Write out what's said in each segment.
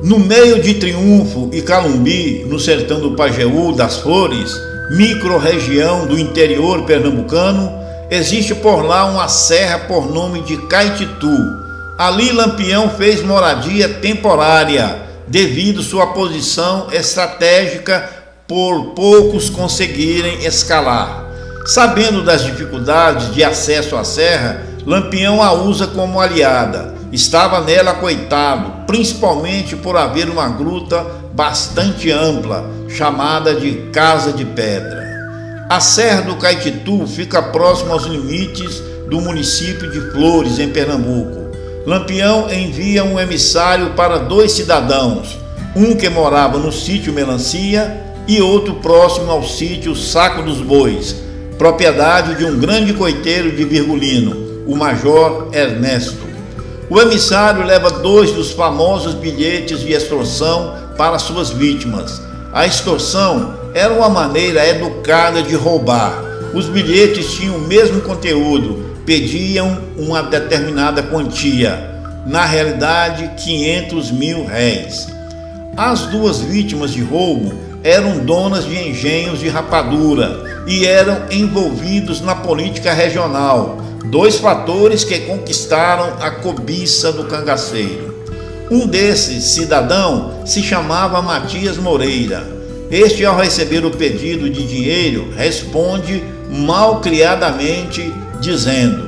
No meio de Triunfo e Calumbi, no sertão do Pajeú das Flores, micro-região do interior pernambucano, existe por lá uma serra por nome de Caititu. Ali Lampião fez moradia temporária, devido sua posição estratégica por poucos conseguirem escalar. Sabendo das dificuldades de acesso à serra, Lampião a usa como aliada. Estava nela coitado, principalmente por haver uma gruta bastante ampla, chamada de Casa de Pedra. A Serra do Caititu fica próximo aos limites do município de Flores, em Pernambuco. Lampião envia um emissário para 2 cidadãos, um que morava no sítio Melancia e outro próximo ao sítio Saco dos Bois, propriedade de um grande coiteiro de Virgulino, o Major Ernesto. O emissário leva 2 dos famosos bilhetes de extorsão para suas vítimas. A extorsão era uma maneira educada de roubar. Os bilhetes tinham o mesmo conteúdo, pediam uma determinada quantia, na realidade 500 mil réis. As 2 vítimas de roubo eram donas de engenhos de rapadura e eram envolvidos na política regional, 2 fatores que conquistaram a cobiça do cangaceiro. Um desses cidadão se chamava Matias Moreira. Este, ao receber o pedido de dinheiro, responde malcriadamente, dizendo: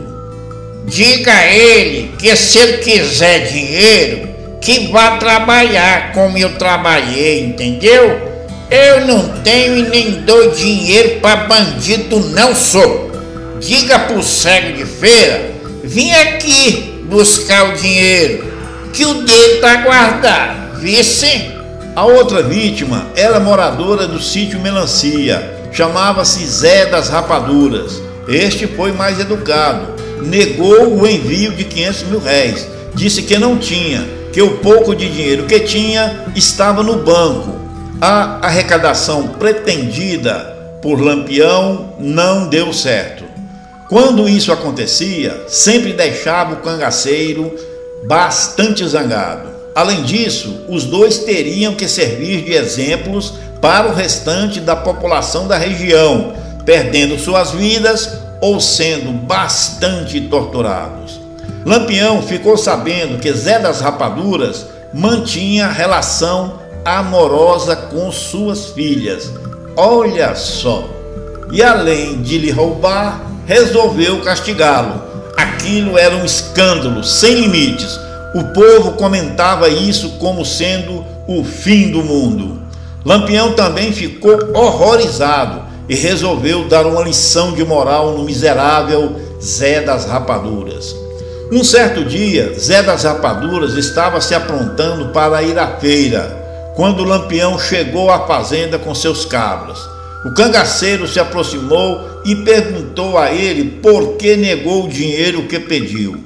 diga a ele que se ele quiser dinheiro, que vá trabalhar como eu trabalhei, entendeu? Eu não tenho e nem dou dinheiro para bandido, não sou. Diga pro cego de feira, vim aqui buscar o dinheiro, que o dele tá guardado, vice? A outra vítima era moradora do sítio Melancia, chamava-se Zé das Rapaduras. Este foi mais educado, negou o envio de 500 mil réis, disse que não tinha, que o pouco de dinheiro que tinha estava no banco. A arrecadação pretendida por Lampião não deu certo. Quando isso acontecia, sempre deixava o cangaceiro bastante zangado. Além disso, os 2 teriam que servir de exemplos para o restante da população da região, perdendo suas vidas ou sendo bastante torturados. Lampião ficou sabendo que Zé das Rapaduras mantinha relação amorosa com suas filhas. Olha só! E além de lhe roubar, resolveu castigá-lo. Aquilo era um escândalo sem limites. O povo comentava isso como sendo o fim do mundo. Lampião também ficou horrorizado e resolveu dar uma lição de moral no miserável Zé das Rapaduras. Um certo dia, Zé das Rapaduras estava se aprontando para ir à feira, quando Lampião chegou à fazenda com seus cabras. O cangaceiro se aproximou e perguntou a ele por que negou o dinheiro que pediu.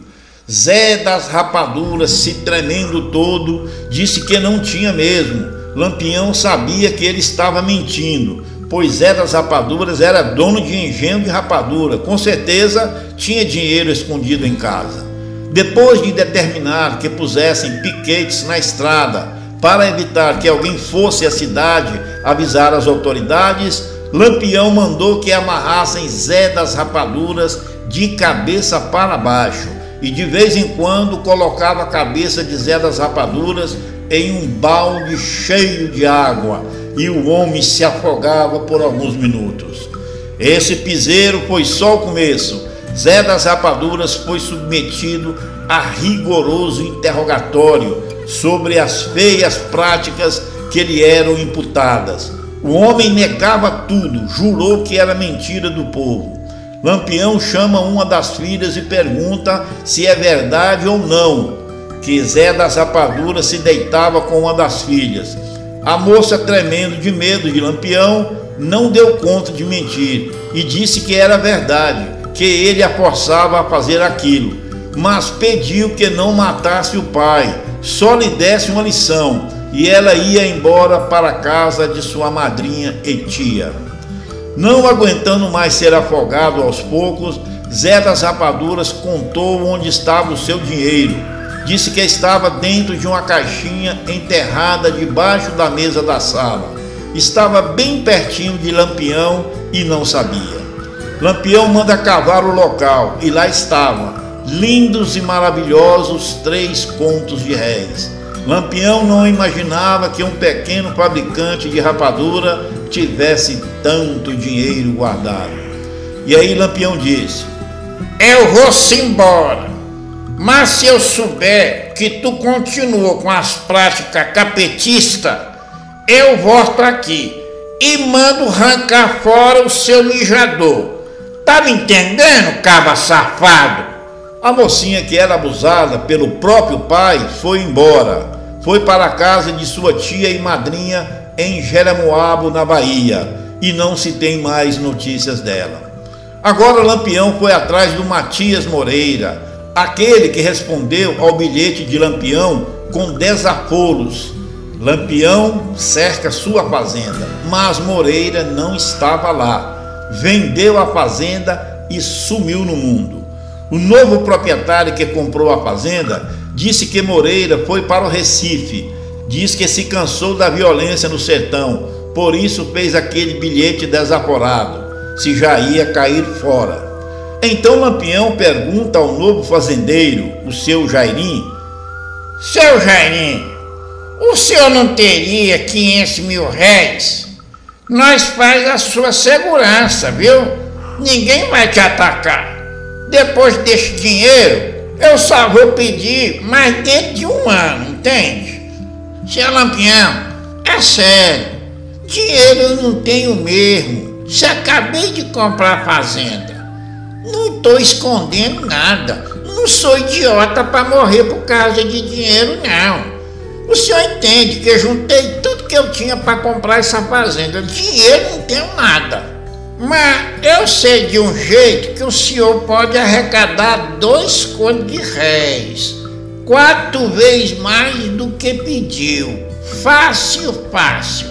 Zé das Rapaduras, se tremendo todo, disse que não tinha mesmo. Lampião sabia que ele estava mentindo, pois Zé das Rapaduras era dono de engenho de rapadura, com certeza tinha dinheiro escondido em casa. Depois de determinar que pusessem piquetes na estrada para evitar que alguém fosse à cidade avisar as autoridades, Lampião mandou que amarrassem Zé das Rapaduras de cabeça para baixo e de vez em quando colocava a cabeça de Zé das Rapaduras em um balde cheio de água e o homem se afogava por alguns minutos. Esse piseiro foi só o começo. Zé das Rapaduras foi submetido a rigoroso interrogatório sobre as feias práticas que lhe eram imputadas. O homem negava tudo, jurou que era mentira do povo. Lampião chama uma das filhas e pergunta se é verdade ou não que Zé das Rapaduras se deitava com uma das filhas. A moça, tremendo de medo de Lampião, não deu conta de mentir e disse que era verdade, que ele a forçava a fazer aquilo, mas pediu que não matasse o pai, só lhe desse uma lição, e ela ia embora para a casa de sua madrinha e tia. Não aguentando mais ser afogado aos poucos, Zé das Rapaduras contou onde estava o seu dinheiro. disse que estava dentro de uma caixinha enterrada debaixo da mesa da sala. Estava bem pertinho de Lampião e não sabia. Lampião manda cavar o local e lá estavam, lindos e maravilhosos, 3 contos de réis. Lampião não imaginava que um pequeno fabricante de rapadura tivesse tanto dinheiro guardado. E aí Lampião disse: eu vou-se embora, mas se eu souber que tu continuou com as práticas capetistas, eu volto aqui e mando arrancar fora o seu mijador. Tá me entendendo, cabra safado? A mocinha, que era abusada pelo próprio pai, foi embora. Foi para a casa de sua tia e madrinha em Jeremoabo, na Bahia, e não se tem mais notícias dela. Agora Lampião foi atrás do Matias Moreira, aquele que respondeu ao bilhete de Lampião com desaforos. Lampião cerca sua fazenda, mas Moreira não estava lá. Vendeu a fazenda e sumiu no mundo. O novo proprietário que comprou a fazenda disse que Moreira foi para o Recife. Diz que se cansou da violência no sertão, por isso fez aquele bilhete desaforado, se já ia cair fora. Então Lampião pergunta ao novo fazendeiro, o seu Jairim: seu Jairim, o senhor não teria 500 mil réis? Nós faz a sua segurança, viu? Ninguém vai te atacar. Depois desse dinheiro, eu só vou pedir mais dentro de um ano, entende? Seu Lampião, é sério, dinheiro eu não tenho mesmo. Se acabei de comprar a fazenda, não estou escondendo nada. Não sou idiota para morrer por causa de dinheiro, não. O senhor entende que eu juntei tudo que eu tinha para comprar essa fazenda. Dinheiro não tenho nada. Mas eu sei de um jeito que o senhor pode arrecadar 2 contos de réis, 4 vezes mais do que pediu. Fácil, fácil.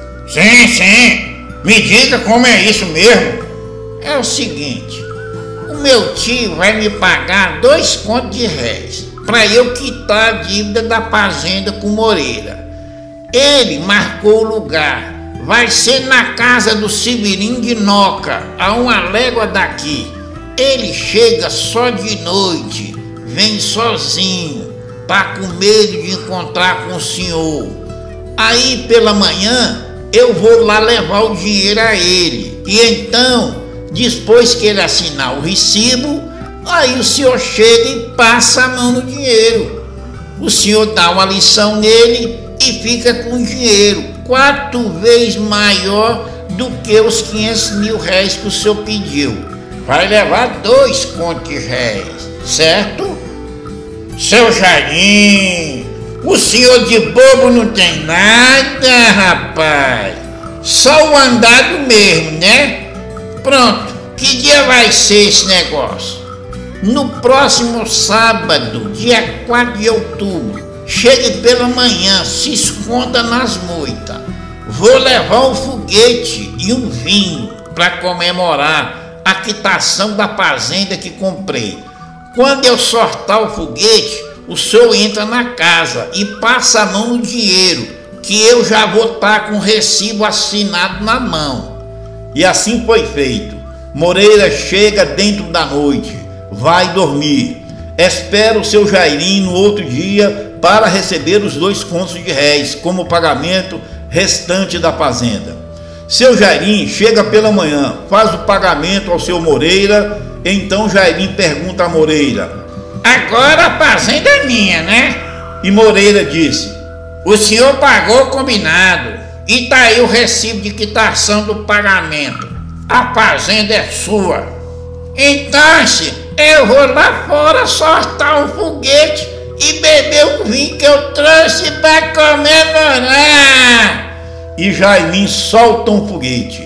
Sim, me diga como é isso mesmo. É o seguinte, o meu tio vai me pagar 2 contos de réis para eu quitar a dívida da fazenda com Moreira. Ele marcou o lugar. Vai ser na casa do Severino de Noca, a 1 légua daqui. Ele chega só de noite, vem sozinho, tá com medo de encontrar com o senhor. Aí pela manhã eu vou lá levar o dinheiro a ele. E então, depois que ele assinar o recibo, aí o senhor chega e passa a mão no dinheiro. O senhor dá uma lição nele e fica com o dinheiro 4 vezes maior do que os 500 mil réis que o senhor pediu. Vai levar 2 contos de réis, certo? Seu Jairim, o senhor de bobo não tem nada, rapaz. Só o andado mesmo, né? Pronto, que dia vai ser esse negócio? No próximo sábado, dia 4 de outubro, chegue pela manhã, se esconda nas moitas. Vou levar um foguete e um vinho para comemorar a quitação da fazenda que comprei. Quando eu soltar o foguete, o senhor entra na casa e passa a mão no dinheiro, que eu já vou estar com o recibo assinado na mão. E assim foi feito. Moreira chega dentro da noite, vai dormir. Espera o seu Jairim no outro dia para receber os 2 contos de réis como pagamento restante da fazenda. Seu Jairim chega pela manhã, faz o pagamento ao seu Moreira. Então Jairim pergunta a Moreira: agora a fazenda é minha, né? E Moreira disse: o senhor pagou combinado e tá aí o recibo de quitação do pagamento. A fazenda é sua. Então, eu vou lá fora soltar um foguete e beber o vinho que eu trouxe para comemorar. E Jairim solta um foguete.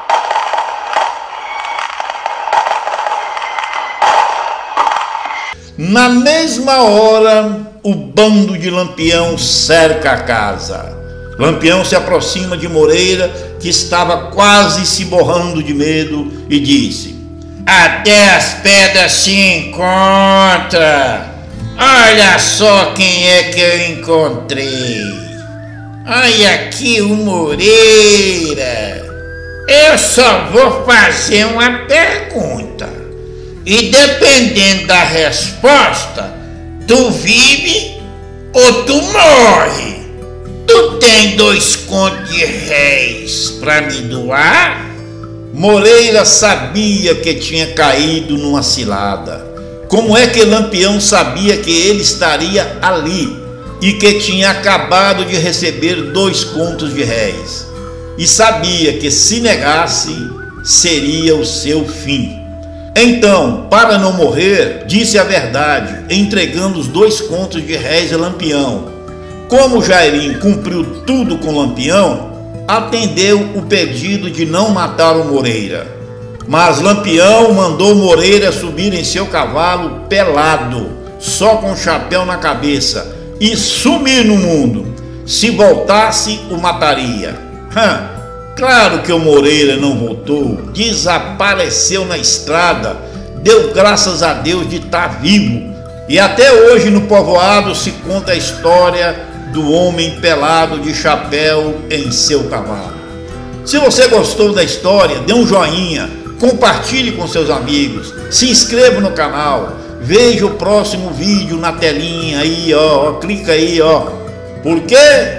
Na mesma hora, o bando de Lampião cerca a casa. Lampião se aproxima de Moreira, que estava quase se borrando de medo, e disse: até as pedras se encontram. Olha só quem é que eu encontrei. Olha aqui o Moreira. Eu só vou fazer uma pergunta. E dependendo da resposta, tu vive ou tu morre. Tu tem 2 contos de réis pra me doar? Moreira sabia que tinha caído numa cilada. Como é que Lampião sabia que ele estaria ali e que tinha acabado de receber 2 contos de réis? E sabia que se negasse, seria o seu fim. Então, para não morrer, disse a verdade, entregando os 2 contos de réis a Lampião. Como Jairim cumpriu tudo com Lampião, atendeu o pedido de não matar o Moreira. Mas Lampião mandou Moreira subir em seu cavalo pelado, só com o chapéu na cabeça, e sumir no mundo. Se voltasse, o mataria. Claro que o Moreira não voltou, desapareceu na estrada, deu graças a Deus de estar vivo. E até hoje no povoado se conta a história do homem pelado de chapéu em seu cavalo. Se você gostou da história, dê um joinha, compartilhe com seus amigos, se inscreva no canal, veja o próximo vídeo na telinha aí, clica aí, Por quê?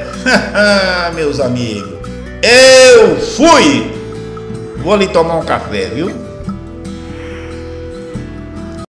Meus amigos, eu fui! Vou ali tomar um café, viu?